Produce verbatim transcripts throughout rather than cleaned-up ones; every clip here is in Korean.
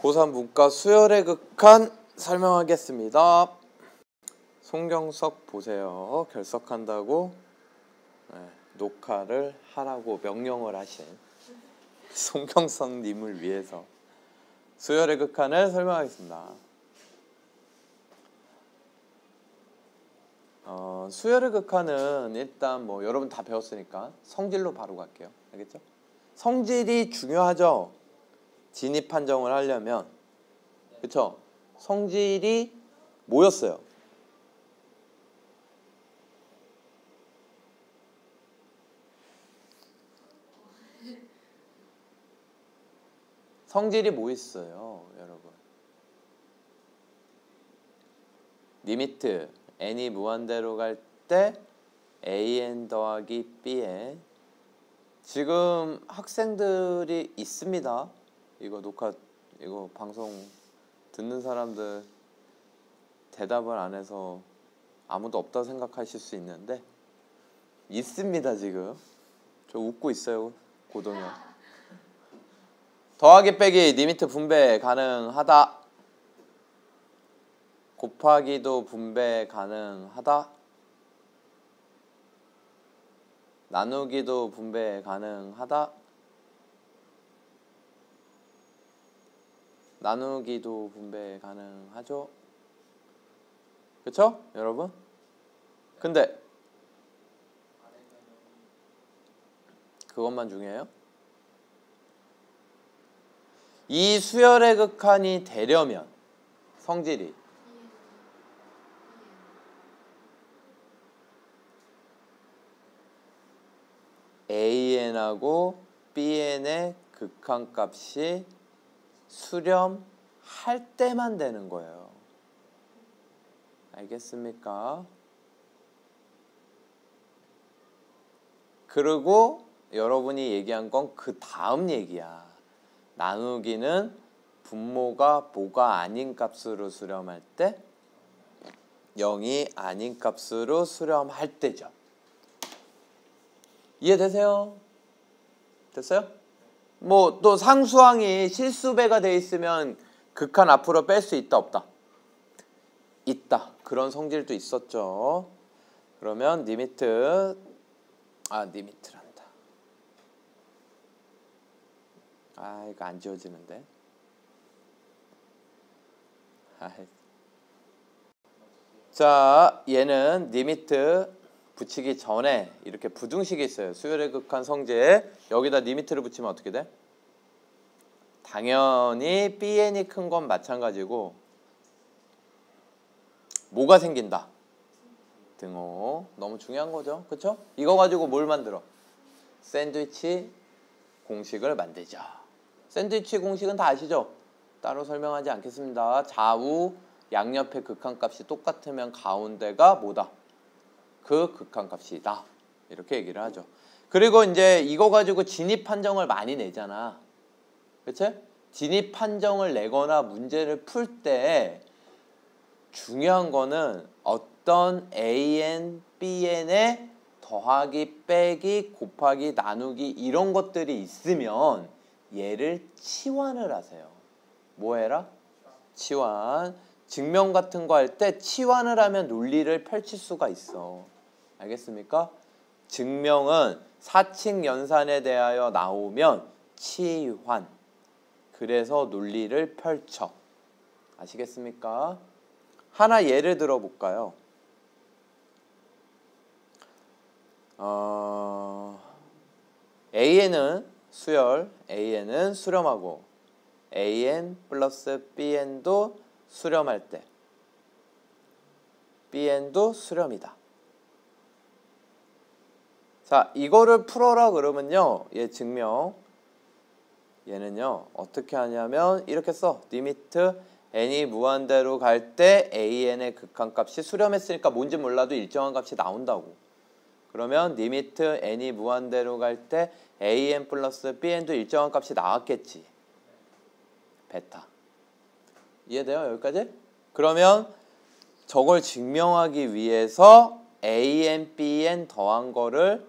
고삼 문과 수열의 극한 설명하겠습니다. 송경석 보세요. 결석한다고 네, 녹화를 하라고 명령을 하신 송경석님을 위해서 수열의 극한을 설명하겠습니다. 어, 수열의 극한은 일단 뭐 여러분 다 배웠으니까 성질로 바로 갈게요. 알겠죠? 성질이 중요하죠. 진입 판정을 하려면. 그쵸? 성질이 뭐였어요? 성질이 뭐 있어요, 여러분? 리미트 n이 무한대로 갈 때 an 더하기 bn. 지금 학생들이 있습니다. 이거 녹화, 이거 방송 듣는 사람들 대답을 안 해서 아무도 없다 생각하실 수 있는데 있습니다. 지금 저 웃고 있어요. 고동현. 더하기 빼기 리미트 분배 가능하다. 곱하기도 분배 가능하다. 나누기도 분배 가능하다. 나누기도 분배 가능하죠. 그쵸? 여러분? 근데 그것만 중요해요? 이 수열의 극한이 되려면 성질이 an하고 bn의 극한값이 수렴할 때만 되는 거예요. 알겠습니까? 그리고 여러분이 얘기한 건 그 다음 얘기야. 나누기는 분모가 뭐가 아닌 값으로 수렴할 때, 영이 아닌 값으로 수렴할 때죠. 이해되세요? 됐어요? 뭐 또 상수항이 실수배가 돼 있으면 극한 앞으로 뺄 수 있다 없다? 있다. 그런 성질도 있었죠. 그러면 리미트 아 리미트란다. 아 이거 안 지워지는데. 아이. 자 얘는 리미트 붙이기 전에 이렇게 부등식이 있어요. 수열의 극한 성질. 여기다 리미트를 붙이면 어떻게 돼? 당연히 bn이 큰 건 마찬가지고 뭐가 생긴다? 등호. 너무 중요한 거죠. 그쵸? 이거 가지고 뭘 만들어? 샌드위치 공식을 만들자. 샌드위치 공식은 다 아시죠? 따로 설명하지 않겠습니다. 좌우 양옆의 극한값이 똑같으면 가운데가 뭐다? 그 극한값이다. 이렇게 얘기를 하죠. 그리고 이제 이거 가지고 진입 판정을 많이 내잖아. 그치? 진입 판정을 내거나 문제를 풀 때 중요한 거는 어떤 an, bn의 더하기, 빼기, 곱하기, 나누기 이런 것들이 있으면 얘를 치환을 하세요. 뭐 해라? 치환. 증명 같은 거 할 때 치환을 하면 논리를 펼칠 수가 있어. 알겠습니까? 증명은 사칙 연산에 대하여 나오면 치환. 그래서 논리를 펼쳐. 아시겠습니까? 하나 예를 들어 볼까요? 어, an은 수열, an은 수렴하고 an 플러스 bn도 수렴할 때 bn도 수렴이다. 자, 이거를 풀어라 그러면요. 얘 증명. 얘는요. 어떻게 하냐면 이렇게 써. 리미트 n이 무한대로 갈 때 an의 극한값이 수렴했으니까 뭔지 몰라도 일정한 값이 나온다고. 그러면 리미트 n이 무한대로 갈 때 an 플러스 bn도 일정한 값이 나왔겠지. 베타. 이해돼요? 여기까지? 그러면 저걸 증명하기 위해서 an, bn 더한 거를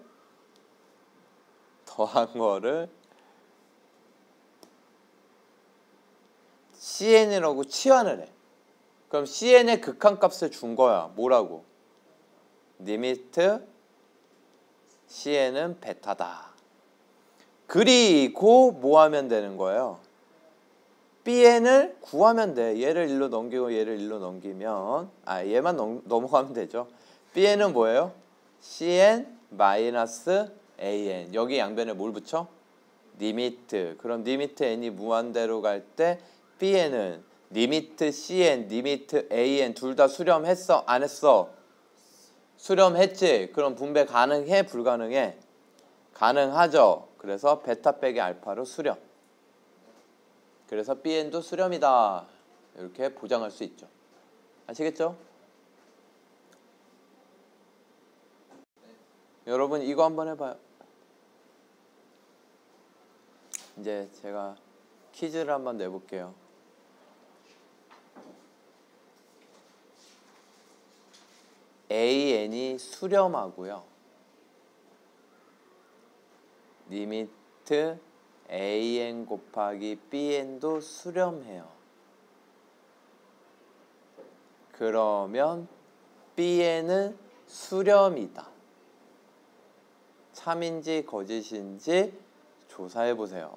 더한 거를 씨엔이라고 치환을 해. 그럼 씨엔의 극한값을 준 거야. 뭐라고? 리미트 씨엔은 베타다. 그리고 뭐 하면 되는 거예요? 비엔을 구하면 돼. 얘를 일로 넘기고 얘를 일로 넘기면 아 얘만 넘, 넘어가면 되죠. 비엔은 뭐예요? 씨엔 마이너스 에이엔. 여기 양변에 뭘 붙여? 리미트. 그럼 리미트 n이 무한대로 갈 때 비엔은 리미트 씨엔, 리미트 에이엔 둘 다 수렴했어? 안 했어? 수렴했지? 그럼 분배 가능해? 불가능해? 가능하죠. 그래서 베타 빼기 알파로 수렴. 그래서 비엔도 수렴이다. 이렇게 보장할 수 있죠. 아시겠죠? 여러분 이거 한번 해봐요. 이제 제가 퀴즈를 한번 내볼게요. 에이엔이 수렴하고요. 리미트 에이엔 곱하기 비엔도 수렴해요. 그러면 비엔은 수렴이다. 참인지 거짓인지 조사해보세요.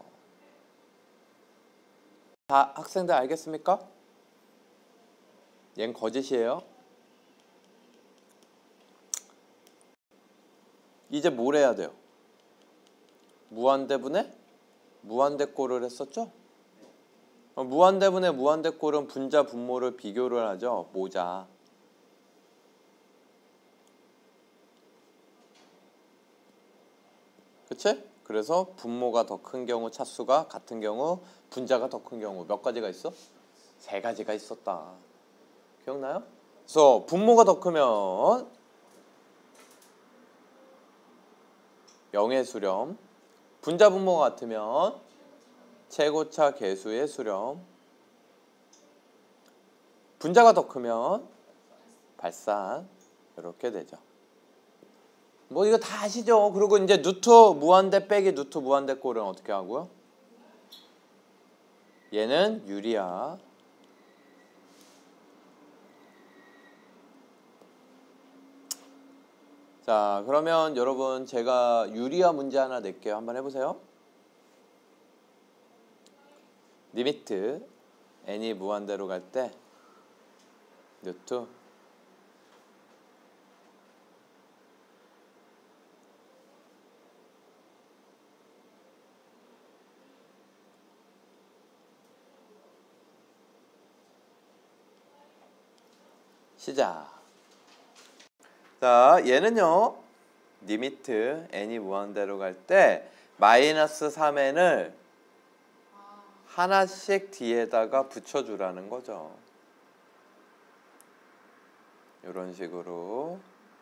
다 학생들 알겠습니까? 얜 거짓이에요. 이제 뭘 해야 돼요? 무한대분의 무한대꼴을 했었죠? 무한대분의 무한대꼴은 분자 분모를 비교를 하죠. 모자. 그치? 그래서 분모가 더 큰 경우 차수가 같은 경우 분자가 더 큰 경우 몇 가지가 있어? 세 가지가 있었다. 기억나요? 그래서 분모가 더 크면 영의 수렴, 분자 분모가 같으면 최고차 계수의 수렴, 분자가 더 크면 발산. 이렇게 되죠. 뭐 이거 다 아시죠? 그리고 이제 루트 무한대 빼기 루트 무한대 꼴은 어떻게 하고요? 얘는 유리야. 자, 그러면 여러분 제가 유리화 문제 하나 낼게요. 한번 해보세요. 리미트 n이 무한대로 갈 때 루트 시작. 자, 얘는요. 리미트 n이 무한대로 갈 때 마이너스 삼 엔을 하나씩 뒤에다가 붙여주라는 거죠. 이런 식으로.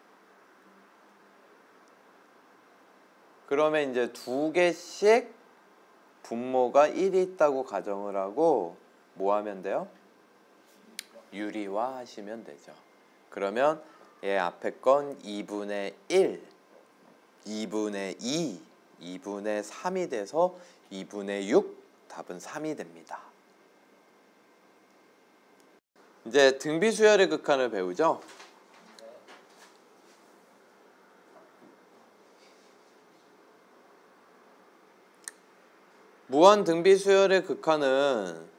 그러면 이제 두 개씩 분모가 일이 있다고 가정을 하고 뭐 하면 돼요? 유리화 하시면 되죠. 그러면 얘 앞에 건 이분의 일, 이분의 이, 이분의 삼이 돼서 이분의 육, 답은 삼이 됩니다. 이제 등비수열의 극한을 배우죠. 무한 등비수열의 극한은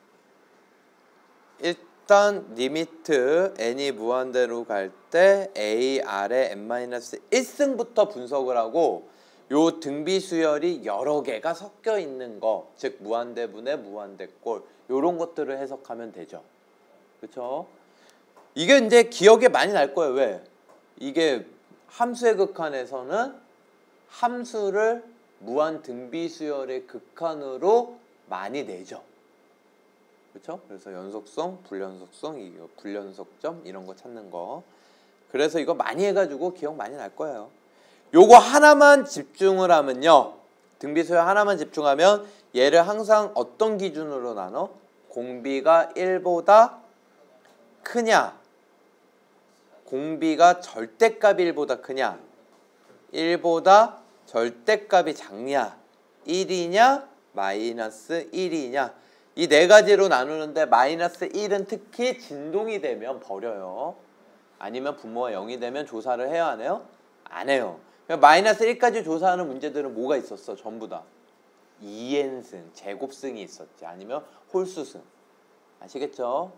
일단 리미트 n이 무한대로 갈 때 a 아래 n-일 승부터 분석을 하고 요 등비수열이 여러 개가 섞여 있는 거, 즉 무한대분의 무한대꼴 요런 것들을 해석하면 되죠. 그렇죠? 이게 이제 기억에 많이 날 거예요. 왜? 이게 함수의 극한에서는 함수를 무한 등비수열의 극한으로 많이 내죠. 그렇죠? 그래서 연속성, 불연속성, 이거 불연속점 이런 거 찾는 거. 그래서 이거 많이 해가지고 기억 많이 날 거예요. 요거 하나만 집중을 하면요. 등비수열 하나만 집중하면 얘를 항상 어떤 기준으로 나눠? 공비가 일보다 크냐? 공비가 절대값이 일보다 크냐? 일보다 절대값이 작냐? 일이냐? 마이너스 일이냐? 이 네 가지로 나누는데 마이너스 일은 특히 진동이 되면 버려요. 아니면 분모가 영이 되면 조사를 해야 하네요? 안 해요. 마이너스 일까지 조사하는 문제들은 뭐가 있었어? 전부 다 이엔승, 제곱승이 있었지. 아니면 홀수승. 아시겠죠?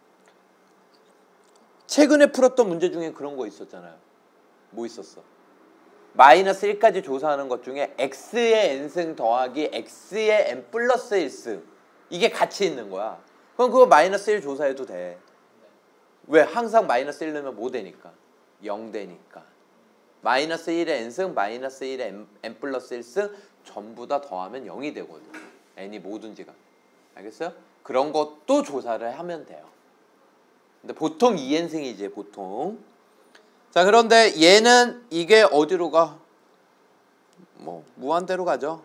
최근에 풀었던 문제 중에 그런 거 있었잖아요. 뭐 있었어? 마이너스 일까지 조사하는 것 중에 x의 n승 더하기 x의 n 플러스 일승. 이게 같이 있는 거야. 그럼 그거 마이너스 일 조사해도 돼. 왜? 항상 마이너스 일 넣으면 뭐 되니까? 영 되니까. 마이너스 일의 n승, 마이너스 일의 n, n 플러스 일승 전부 다 더하면 영이 되거든. n이 뭐든지가. 알겠어요? 그런 것도 조사를 하면 돼요. 근데 보통 이엔승이지, 보통. 자, 그런데 얘는 이게 어디로 가? 뭐 무한대로 가죠.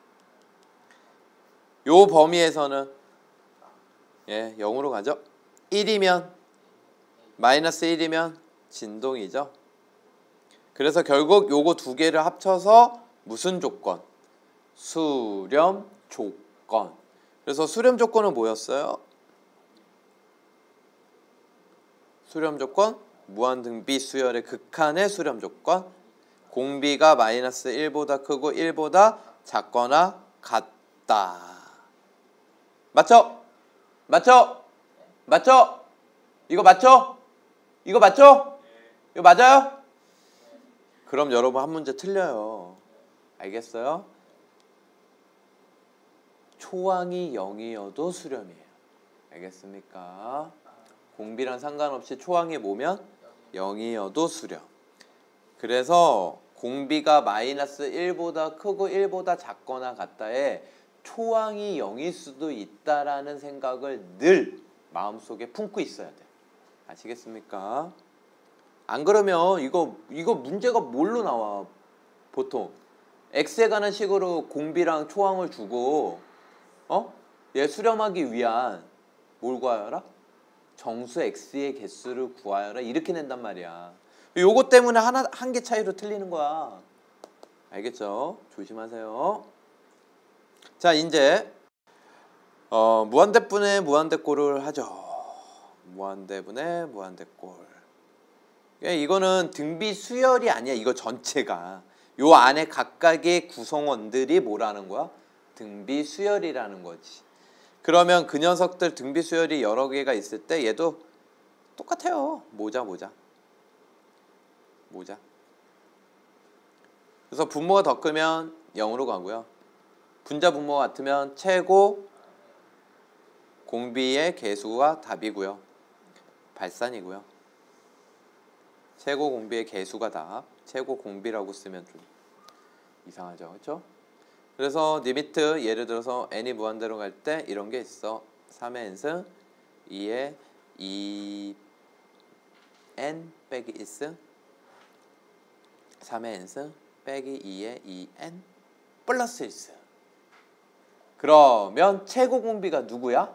요 범위에서는 예, 영으로 가죠. 일이면 마이너스 일이면 진동이죠. 그래서 결국 요거 두 개를 합쳐서 무슨 조건? 수렴 조건. 그래서 수렴 조건은 뭐였어요? 수렴 조건, 무한등비 수열의 극한의 수렴 조건. 공비가 마이너스 일보다 크고 일보다 작거나 같다. 맞죠? 맞죠? 맞죠? 이거 맞죠? 이거 맞죠? 이거 맞아요? 그럼 여러분 한 문제 틀려요. 알겠어요? 초항이 영이어도 수렴이에요. 알겠습니까? 공비랑 상관없이 초항이 뭐면 영이어도 수렴. 그래서 공비가 마이너스 일보다 크고 일보다 작거나 같다에 초항이 영일 수도 있다라는 생각을 늘 마음속에 품고 있어야 돼. 아시겠습니까? 안 그러면 이거 이거 문제가 뭘로 나와? 보통 x에 관한 식으로 공비랑 초항을 주고 어? 얘 수렴하기 위한 뭘 구하여라? 정수 x의 개수를 구하여라. 이렇게 낸단 말이야. 요거 때문에 하나 한 개 차이로 틀리는 거야. 알겠죠? 조심하세요. 자, 이제 어, 무한대분의 무한대꼴을 하죠. 무한대분의 무한대꼴. 이거는 등비 수열이 아니야. 이거 전체가. 요 안에 각각의 구성원들이 뭐라는 거야? 등비 수열이라는 거지. 그러면 그 녀석들 등비 수열이 여러 개가 있을 때 얘도 똑같아요. 모자 모자. 모자. 그래서 분모가 더 크면 영으로 가고요. 분자 분모가 같으면 최고 공비의 개수가 답이고요. 발산이고요. 최고 공비의 개수가 답. 최고 공비라고 쓰면 좀 이상하죠. 그렇죠? 그래서 리미트 예를 들어서 n이 무한대로 갈 때 이런 게 있어. 삼의 n승, 이의 이 엔 빼기 일승, 삼의 n승 빼기 이의 이 엔 플러스 일승. 그러면 최고 공비가 누구야?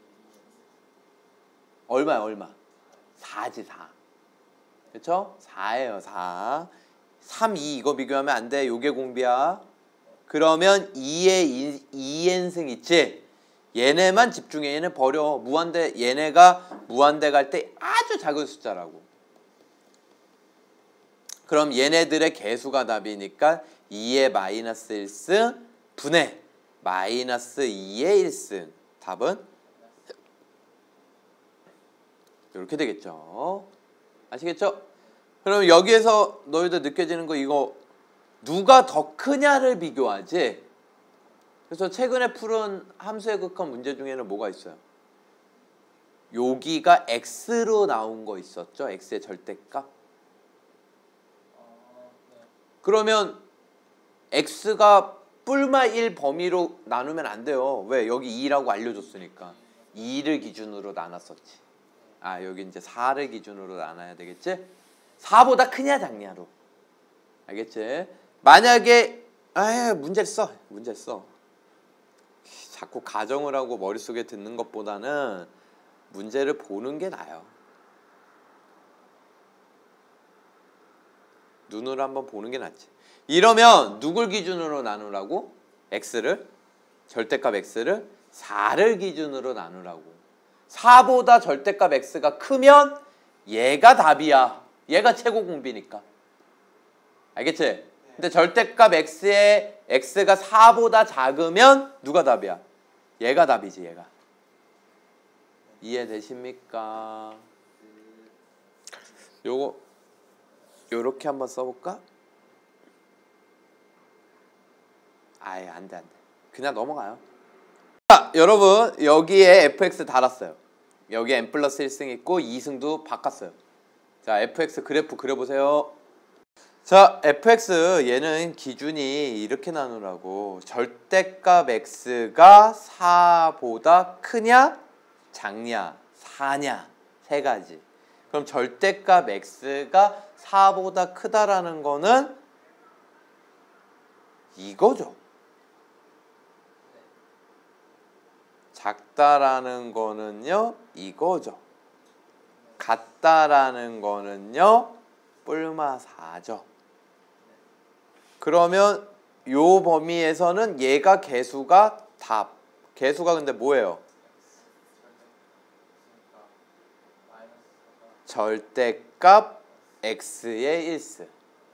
얼마야 얼마? 사지 사. 그렇죠? 사예요 사. 삼, 이 이거 비교하면 안 돼. 요게 공비야. 그러면 이의 이 엔승 있지? 얘네만 집중해. 얘네 버려. 무한대, 얘네가 무한대 갈 때 아주 작은 숫자라고. 그럼 얘네들의 개수가 답이니까 이의 마이너스 일승 분의 마이너스 이의 일승. 답은 이렇게 되겠죠. 아시겠죠? 그럼 여기에서 너희들 느껴지는 거 이거 누가 더 크냐를 비교하지. 그래서 최근에 푸른 함수의 극한 문제 중에는 뭐가 있어요? 여기가 x로 나온 거 있었죠? x의 절대값. 그러면 x가 뿔마 일 범위로 나누면 안 돼요. 왜? 여기 이라고 알려줬으니까. 이를 기준으로 나눴었지. 아, 여기 이제 사를 기준으로 나눠야 되겠지? 사보다 크냐 작냐로. 알겠지? 만약에 아, 문제를 써. 문제를 써. 자꾸 가정을 하고 머릿속에 듣는 것보다는 문제를 보는 게 나아요. 눈으로 한번 보는 게 낫지. 이러면 누굴 기준으로 나누라고? x를 절대값 x를 사를 기준으로 나누라고. 사보다 절대값 x가 크면 얘가 답이야. 얘가 최고 공비니까. 알겠지? 근데 절대값 x에 x가 사보다 작으면 누가 답이야? 얘가 답이지, 얘가. 이해되십니까? 요거 요렇게 한번 써볼까? 아예 안돼 안돼. 그냥 넘어가요. 자, 여러분 여기에 에프엑스 달았어요. 여기에 n 플러스 일 승 있고 이 승도 바꿨어요. 자, 에프엑스 그래프 그려보세요. 자, 에프엑스 얘는 기준이 이렇게 나누라고. 절대값 x가 사보다 크냐 작냐 사냐 세 가지. 그럼 절대값 x가 사보다 크다라는 거는 이거죠. 작다라는 거는요 이거죠. 같다라는 거는요 뿔마 사죠. 그러면 요 범위에서는 얘가 개수가 답. 개수가 근데 뭐예요? 절대값 x의 일 승.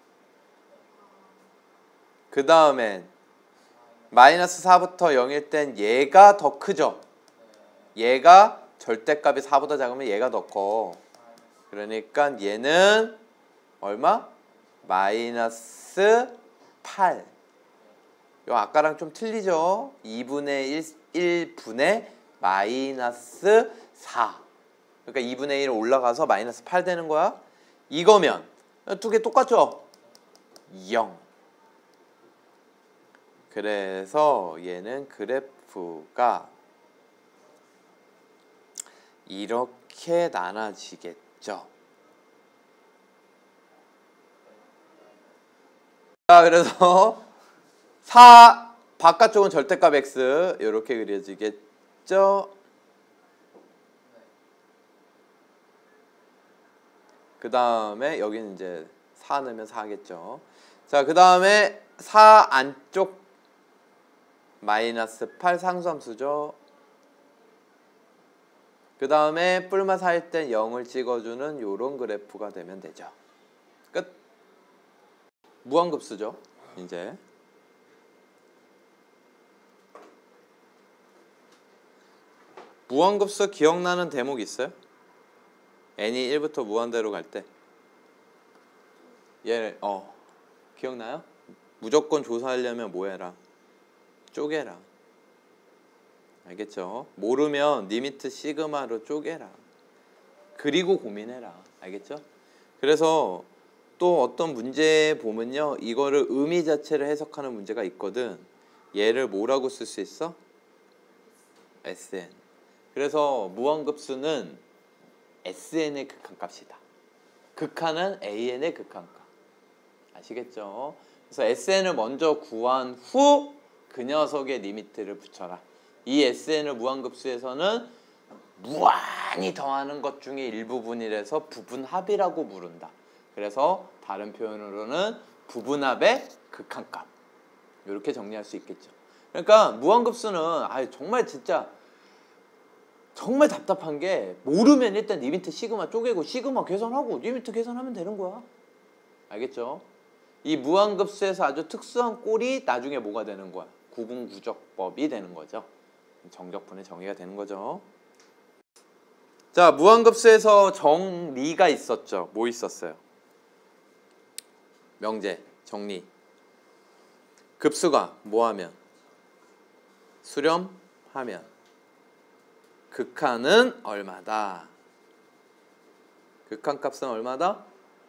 그 다음엔 마이너스 사부터 영일 땐 얘가 더 크죠? 얘가 절대값이 사보다 작으면 얘가 더 커. 그러니까 얘는 얼마? 마이너스 팔. 요 아까랑 좀 틀리죠? 이분의 일, 일분의 마이너스 사. 그러니까 이분의 일 올라가서 마이너스 팔 되는 거야. 이거면 두 개 똑같죠? 영. 그래서 얘는 그래프가 이렇게 나눠지겠죠. 자, 그래서 사 바깥쪽은 절대값 x 이렇게 그려지겠죠. 그 다음에 여기는 이제 사 넣으면 사겠죠. 자, 그 다음에 사 안쪽 마이너스 팔 상수함수죠. 그 다음에 뿔마 사일 땐 영을 찍어주는 요런 그래프가 되면 되죠. 끝. 무한급수죠. 이제 무한급수 기억나는 대목 있어요? n이 일부터 무한대로 갈 때 얘 어 기억나요? 무조건 조사하려면 뭐 해라? 쪼개라. 알겠죠? 모르면 리미트 시그마로 쪼개라. 그리고 고민해라. 알겠죠? 그래서 또 어떤 문제 보면요, 이거를 의미 자체를 해석하는 문제가 있거든. 얘를 뭐라고 쓸 수 있어? 에스엔. 그래서 무한급수는 에스엔의 극한값이다. 극한은 에이엔의 극한값. 아시겠죠? 그래서 에스엔을 먼저 구한 후 그 녀석의 리미트를 붙여라. 이 에스엔을 무한급수에서는 무한히 더하는 것 중에 일부분이라서 부분합이라고 부른다. 그래서 다른 표현으로는 부분합의 극한값. 이렇게 정리할 수 있겠죠. 그러니까 무한급수는 아 정말 진짜 정말 답답한 게 모르면 일단 리미트 시그마 쪼개고 시그마 계산하고 리미트 계산하면 되는 거야. 알겠죠? 이 무한급수에서 아주 특수한 꼴이 나중에 뭐가 되는 거야? 구분구적법이 되는 거죠. 정적분의 정의가 되는 거죠. 자, 무한급수에서 정리가 있었죠. 뭐 있었어요? 명제, 정리. 급수가 뭐하면? 수렴하면. 극한은 얼마다? 극한값은 얼마다?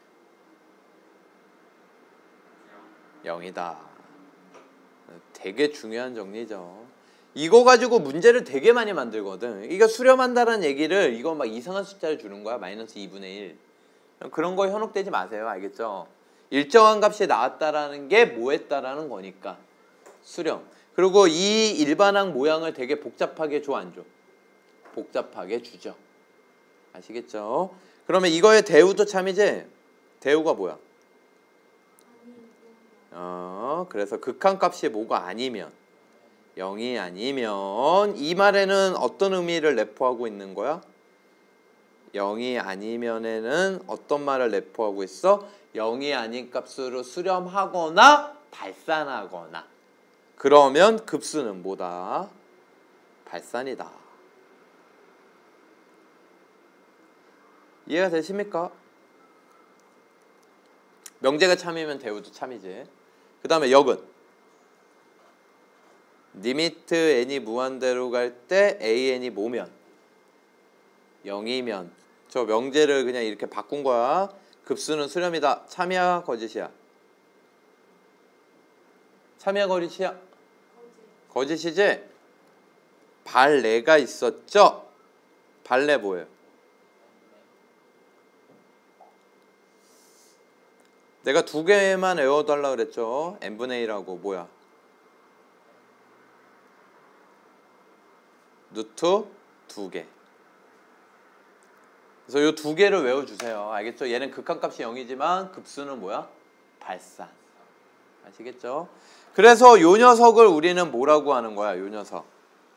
영이다. 되게 중요한 정리죠. 이거 가지고 문제를 되게 많이 만들거든. 이거 수렴한다는 얘기를 이거 막 이상한 숫자를 주는 거야. 마이너스 이분의 일. 그런 거에 현혹되지 마세요. 알겠죠? 일정한 값이 나왔다라는 게 뭐 했다라는 거니까. 수렴. 그리고 이 일반항 모양을 되게 복잡하게 줘, 안 줘? 복잡하게 주죠. 아시겠죠? 그러면 이거의 대우도 참이지? 대우가 뭐야? 어, 그래서 극한값이 뭐가 아니면 영이 아니면 이 말에는 어떤 의미를 내포하고 있는 거야? 영이 아니면에는 어떤 말을 내포하고 있어? 영이 아닌 값으로 수렴하거나 발산하거나. 그러면 급수는 뭐다? 발산이다. 이해가 되십니까? 명제가 참이면 대우도 참이지. 그 다음에 역은 리미트 n이 무한대로 갈 때 an이 뭐면? 영이면. 저 명제를 그냥 이렇게 바꾼 거야. 급수는 수렴이다. 참이야 거짓이야? 참이야 거짓이야? 거짓이지? 발레가 있었죠? 발레 뭐예요? 내가 두 개만 외워달라 그랬죠? n분의 일하고 뭐야? 루트 두 개. 그래서 이 두 개를 외워주세요. 알겠죠? 얘는 극한값이 영이지만 급수는 뭐야? 발산. 아시겠죠? 그래서 요 녀석을 우리는 뭐라고 하는 거야? 요 녀석.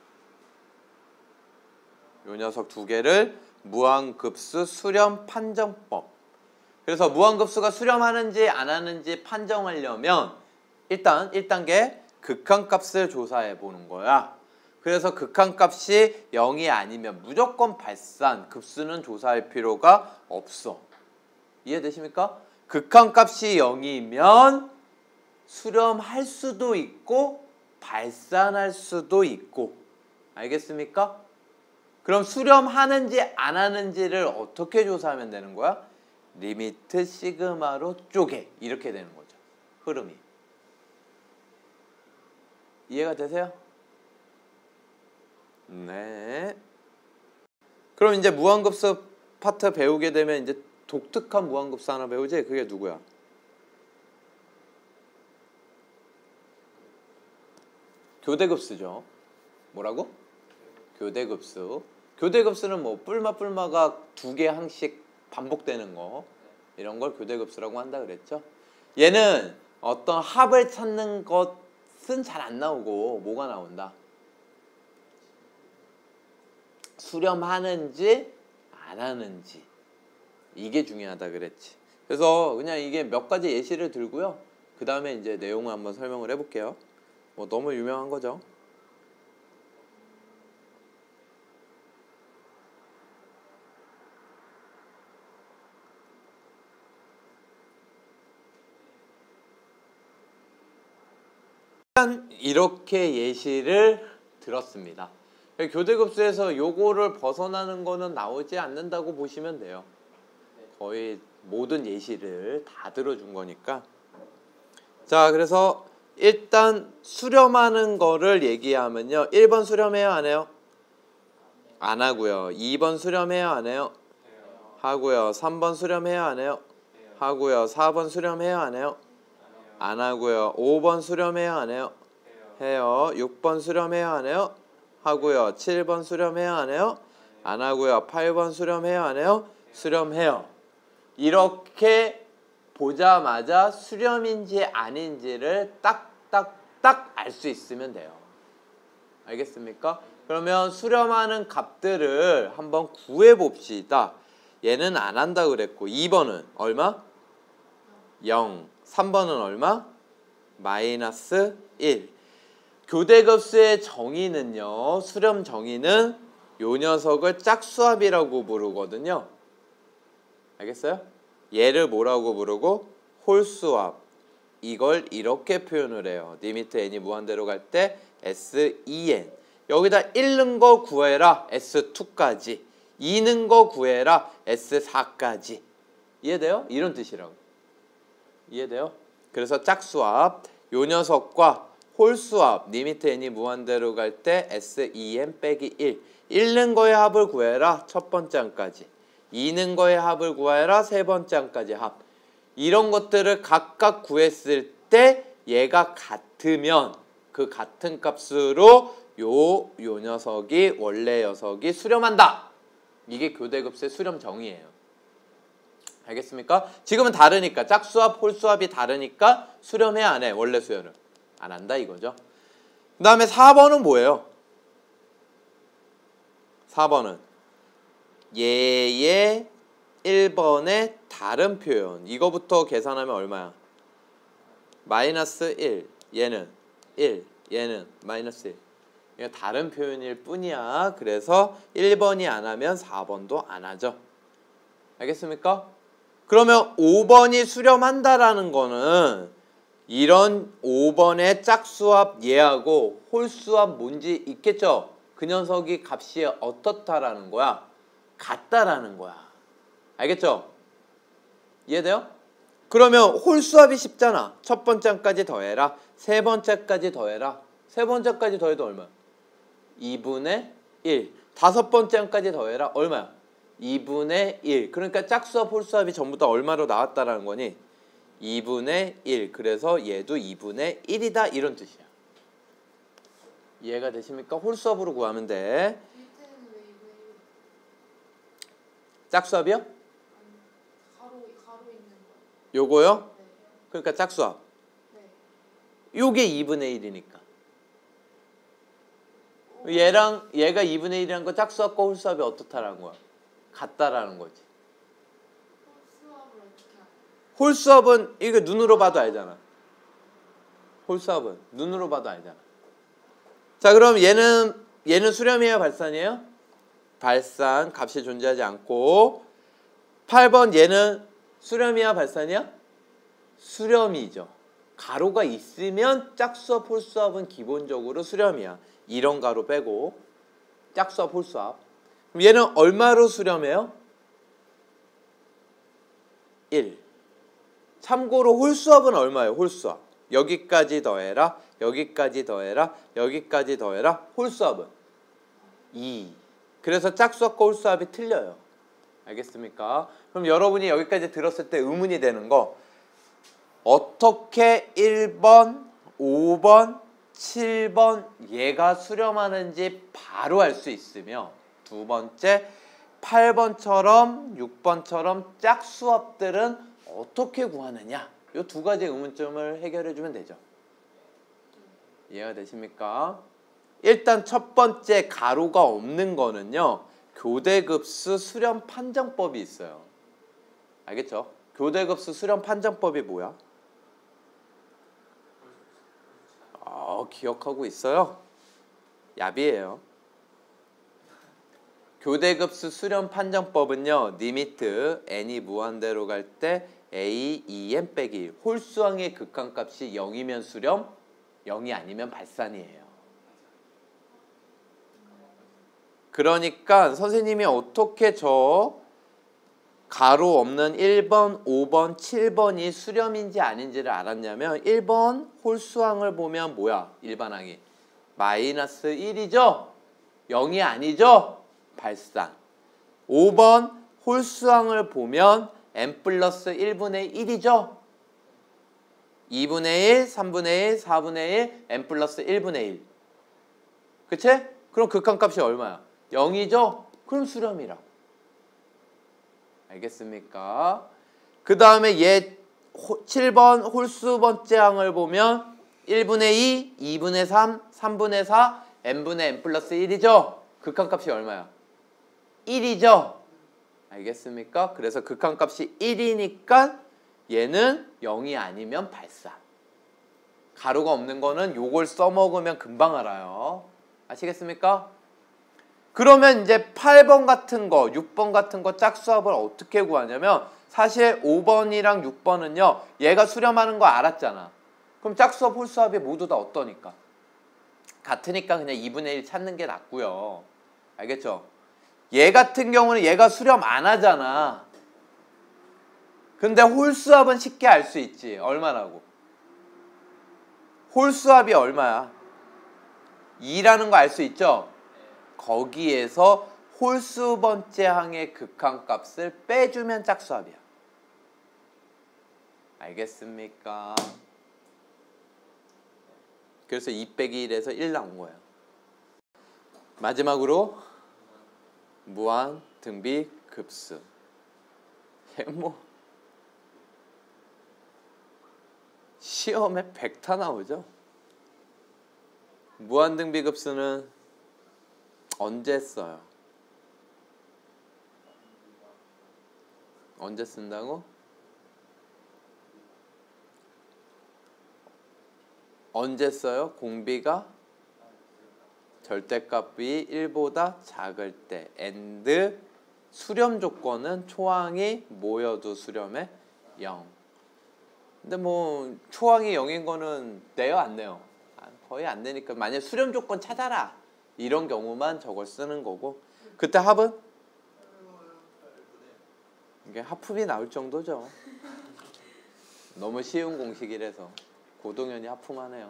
요 녀석 두 개를 무한급수 수렴 판정법. 그래서 무한급수가 수렴하는지 안 하는지 판정하려면 일단 일 단계 극한값을 조사해 보는 거야. 그래서 극한값이 영이 아니면 무조건 발산, 급수는 조사할 필요가 없어. 이해되십니까? 극한값이 영이면 수렴할 수도 있고 발산할 수도 있고. 알겠습니까? 그럼 수렴하는지 안 하는지를 어떻게 조사하면 되는 거야? 리미트 시그마로 쪼개. 이렇게 되는 거죠. 흐름이. 이해가 되세요? 네. 그럼 이제 무한급수 파트 배우게 되면 이제 독특한 무한급수 하나 배우지? 그게 누구야? 교대급수죠. 뭐라고? 교대급수. 교대급수는 뭐 뿔마 뿔마가 두 개 항씩 반복되는 거, 이런 걸 교대급수라고 한다 그랬죠. 얘는 어떤 합을 찾는 것은 잘 안 나오고 뭐가 나온다? 수렴하는지 안 하는지. 이게 중요하다 그랬지. 그래서 그냥 이게 몇 가지 예시를 들고요. 그 다음에 이제 내용을 한번 설명을 해볼게요. 뭐 너무 유명한 거죠. 일단 이렇게 예시를 들었습니다. 교대급수에서 요거를 벗어나는 거는 나오지 않는다고 보시면 돼요. 거의 모든 예시를 다 들어준 거니까. 자, 그래서 일단 수렴하는 거를 얘기하면요. 일 번 수렴해요, 안 해요? 안 하고요. 이 번 수렴해요, 안 해요? 하고요. 삼 번 수렴해요, 안 해요? 하고요. 사 번 수렴해요, 안 해요? 안 하고요. 오 번 수렴해요, 안 해요? 해요. 육 번 수렴해요, 안 해요? 하고요. 칠 번 수렴해요, 안 해요? 안 하고요. 팔 번 수렴해요, 안 해요? 수렴해요. 이렇게 보자마자 수렴인지 아닌지를 딱딱딱 알 수 있으면 돼요. 알겠습니까? 그러면 수렴하는 값들을 한번 구해봅시다. 얘는 안 한다 그랬고 이 번은 얼마? 영. 삼 번은 얼마? 마이너스 일. 교대급수의 정의는요. 수렴 정의는 요 녀석을 짝수합이라고 부르거든요. 알겠어요? 얘를 뭐라고 부르고? 홀수합. 이걸 이렇게 표현을 해요. 리미트 n이 무한대로 갈 때 에스 이 엔. 여기다 일 는 거 구해라. 에스 이까지. 이 는 거 구해라. 에스 사까지. 이해돼요? 이런 뜻이라고. 이해돼요? 그래서 짝수합. 요 녀석과 홀수합. 리미트 n이 무한대로 갈 때 에스 이 엔 빼기 일. 일 는 거의 합을 구해라. 첫 번째 항까지. 이 는 거의 합을 구해라. 세 번째 항까지 합. 이런 것들을 각각 구했을 때 얘가 같으면 그 같은 값으로 요, 요 녀석이 원래 녀석이 수렴한다. 이게 교대급수의 수렴 정의예요. 알겠습니까? 지금은 다르니까 짝수합, 홀수합이 다르니까 수렴해 안 해? 원래 수열을 안 한다 이거죠. 그 다음에 사 번은 뭐예요? 사 번은 얘의 일 번의 다른 표현. 이거부터 계산하면 얼마야? 마이너스 일. 얘는 일. 얘는 마이너스 일. 이거 다른 표현일 뿐이야. 그래서 일 번이 안 하면 사 번도 안 하죠. 알겠습니까? 그러면 오 번이 수렴한다라는 거는 이런 오 번의 짝수합 얘하고 홀수합 뭔지 있겠죠? 그 녀석이 값이 어떻다라는 거야? 같다라는 거야. 알겠죠? 이해돼요? 그러면 홀수합이 쉽잖아. 첫 번째까지 더해라. 세 번째까지 더해라. 세 번째까지 더해도 얼마야? 이분의 일. 다섯 번째까지 더해라. 얼마야? 이분의 일. 그러니까 짝수합, 홀수합이 전부 다 얼마로 나왔다라는 거니? 이분의 일. 그래서 얘도 이분의 일이다. 이런 뜻이야. 이해가 되십니까? 홀수합으로 구하면 돼. 짝수합이요? 요거요? 그러니까 짝수합. 요게 이분의 일이니까. 얘랑 얘가 이분의 일이라는 거 짝수합과 홀수합이 어떻다라는 거야? 같다라는 거지. 홀수합은 이거 눈으로 봐도 알잖아. 홀수합은 눈으로 봐도 알잖아. 자, 그럼 얘는 얘는 수렴이에요, 발산이에요? 발산, 값이 존재하지 않고. 팔 번 얘는 수렴이야, 발산이야? 수렴이죠. 가로가 있으면 짝수합, 홀수합은 기본적으로 수렴이야. 이런 가로 빼고 짝수합, 홀수합. 그럼 얘는 얼마로 수렴해요? 일. 참고로 홀수합은 얼마예요? 홀수합. 여기까지 더해라. 여기까지 더해라. 여기까지 더해라. 홀수합은 이. 그래서 짝수합과 홀수합이 틀려요. 알겠습니까? 그럼 여러분이 여기까지 들었을 때 의문이 되는 거, 어떻게 일 번, 오 번, 칠 번 얘가 수렴하는지 바로 알 수 있으며, 두 번째 팔 번처럼 육 번처럼 짝수합들은 어떻게 구하느냐, 이 두 가지 의문점을 해결해 주면 되죠. 이해가 되십니까? 일단 첫 번째 가로가 없는 거는요, 교대급수 수렴 판정법이 있어요. 알겠죠? 교대급수 수렴 판정법이 뭐야? 어, 기억하고 있어요? 야비해요. 교대급수 수렴 판정법은요, 리미트 n이 무한대로 갈 때 a, 이 n 빼기 일. 홀수항의 극한값이 영이면 수렴, 영이 아니면 발산이에요. 그러니까 선생님이 어떻게 저 가로 없는 일 번, 오 번, 칠 번이 수렴인지 아닌지를 알았냐면, 일 번 홀수항을 보면 뭐야? 일반항이 마이너스 일이죠? 영이 아니죠? 발산. 오 번 홀수항을 보면 n 플러스 일분의 일이죠? 이분의 일, 삼분의 일, 사분의 일, n 플러스 일분의 일. 그치? 그럼 극한값이 얼마야? 영이죠? 그럼 수렴이라고. 알겠습니까? 그 다음에 얘 칠 번 홀수 번째 항을 보면 일분의 이, 이분의 삼, 삼분의 사, n분의 n 플러스 일이죠? 극한값이 얼마야? 일이죠? 알겠습니까? 그래서 극한값이 일이니까 얘는 영이 아니면 발산. 가로가 없는 거는 요걸 써먹으면 금방 알아요. 아시겠습니까? 그러면 이제 팔 번 같은 거, 육 번 같은 거 짝수합을 어떻게 구하냐면, 사실 오 번이랑 육 번은요, 얘가 수렴하는 거 알았잖아. 그럼 짝수합, 홀수합이 모두 다 어떠니까? 같으니까 그냥 이분의 일 찾는 게 낫고요. 알겠죠? 얘 같은 경우는 얘가 수렴 안 하잖아. 근데 홀수합은 쉽게 알 수 있지. 얼마라고? 홀수합이 얼마야? 이라는 거 알 수 있죠? 거기에서 홀수 번째 항의 극한값을 빼주면 짝수합이야. 알겠습니까? 그래서 이 빼기 일에서 일 나온 거야. 마지막으로 무한 등비 급수. 뭐 시험에 백타 나오죠? 무한등비급수는 언제 써요? 언제 쓴다고? 언제 써요? 공비가 절대값이 일보다 작을 때. and 수렴 조건은 초항이 뭐여도 수렴에 영. 근데 뭐 초항이 영인 거는 내요 안 내요? 거의 안 내니까 만약 수렴 조건 찾아라 이런 경우만 저걸 쓰는 거고, 그때 합은? 이게 합품이 나올 정도죠. 너무 쉬운 공식이라서 고동현이 합품하네요.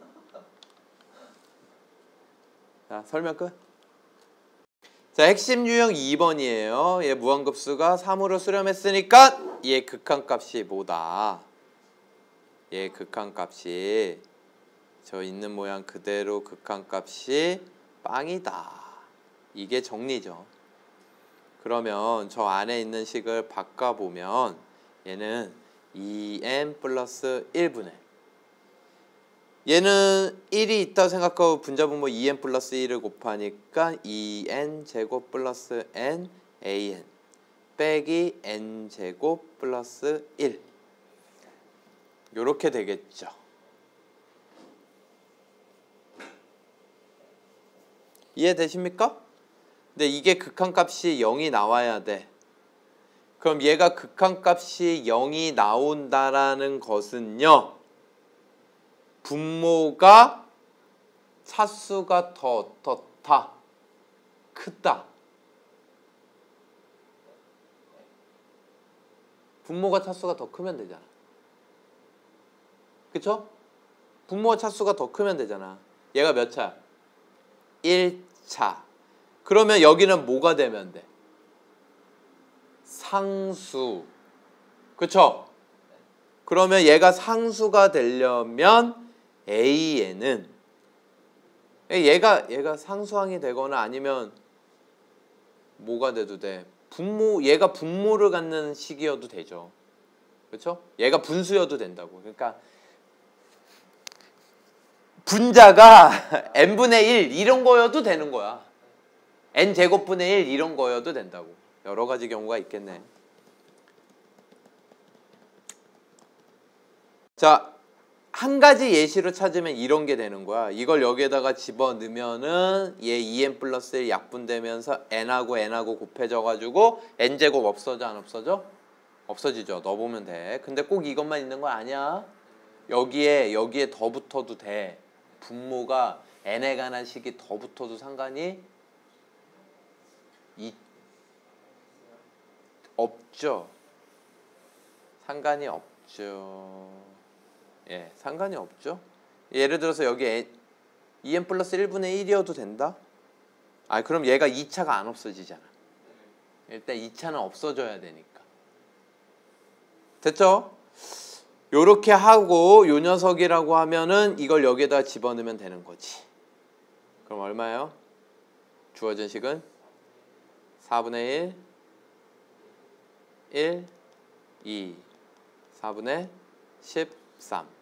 자, 설명 끝. 자, 핵심 유형 이 번이에요. 얘 무한급수가 삼으로 수렴했으니까 얘 극한값이 뭐다? 얘 극한값이 저 있는 모양 그대로 극한값이 빵이다. 이게 정리죠. 그러면 저 안에 있는 식을 바꿔보면 얘는 이 엔 플러스 일분의, 얘는 일이 있다고 생각하고 분자분모 이 엔 플러스 일을 곱하니까 이 엔 제곱 플러스 n 에이엔 빼기 n 제곱 플러스 일, 요렇게 되겠죠. 이해되십니까? 근데 이게 극한값이 영이 나와야 돼. 그럼 얘가 극한값이 영이 나온다라는 것은요, 분모가 차수가 더 어떻다? 크다. 분모가 차수가 더 크면 되잖아. 그쵸? 분모가 차수가 더 크면 되잖아. 얘가 몇 차? 일 차. 그러면 여기는 뭐가 되면 돼? 상수. 그쵸? 그러면 얘가 상수가 되려면 에이엔은 얘가 얘가 상수항이 되거나 아니면 뭐가 돼도 돼. 분모, 얘가 분모를 갖는 식이어도 되죠. 그렇죠? 얘가 분수여도 된다고. 그러니까 분자가 n분의 일 이런 거여도 되는 거야. n제곱분의 일 이런 거여도 된다고. 여러 가지 경우가 있겠네. 자, 한 가지 예시로 찾으면 이런 게 되는 거야. 이걸 여기에다가 집어넣으면은 얘 이 엔 플러스 일 약분되면서 n하고 n하고 곱해져가지고 n제곱 없어져 안 없어져? 없어지죠. 넣어보면 돼. 근데 꼭 이것만 있는 거 아니야. 여기에 여기에 더 붙어도 돼. 분모가 n에 관한 식이 더 붙어도 상관이 이, 없죠. 상관이 없죠. 예, 상관이 없죠. 예를 들어서 여기 이 엔 플러스 일분의 일이어도 된다? 아, 그럼 얘가 이 차가 안 없어지잖아. 일단 이 차는 없어져야 되니까. 됐죠? 요렇게 하고 요 녀석이라고 하면은 이걸 여기에다 집어넣으면 되는 거지. 그럼 얼마예요? 주어진 식은 사분의 일, 일, 이, 사분의 십삼.